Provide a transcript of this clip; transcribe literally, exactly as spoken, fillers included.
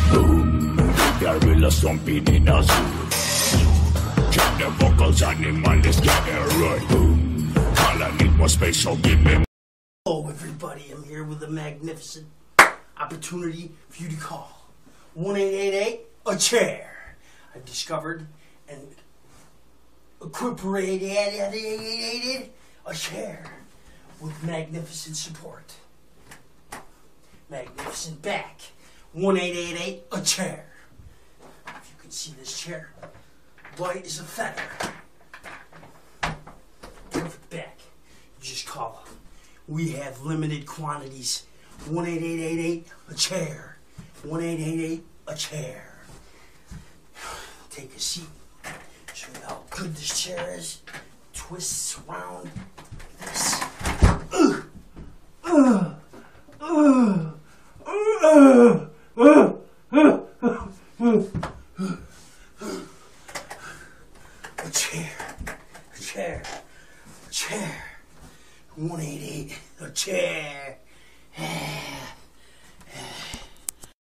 Boom, gorilla stomping in a zoo. Check the vocals, animal, let's get it right. Boom, all I need more space, so give me. Hello everybody, I'm here with a magnificent opportunity for you to call one eight eight eight a chair. I've discovered and incorporated a chair with magnificent support. Magnificent back. one eight eight eight a chair. If you can see this chair, light as a feather. Perfect back. You just call them. We have limited quantities. one eight eight eight eight a chair. one eight eight eight a chair. Take a seat. Show you how good this chair is. Twists around this. Uh, uh, uh, uh, uh, uh, uh, a chair. A chair. A chair. one eight eight a chair.